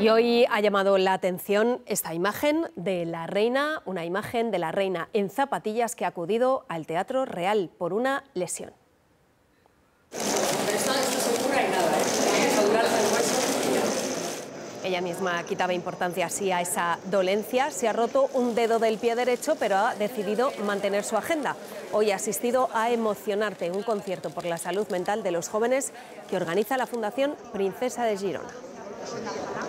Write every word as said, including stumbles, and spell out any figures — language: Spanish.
Y hoy ha llamado la atención esta imagen de la reina, una imagen de la reina en zapatillas que ha acudido al Teatro Real por una lesión. Pero esto no se cura y nada, ¿eh? Ella misma quitaba importancia así a esa dolencia. Se ha roto un dedo del pie derecho, pero ha decidido mantener su agenda. Hoy ha asistido a Emocionarte, un concierto por la salud mental de los jóvenes que organiza la Fundación Princesa de Girona.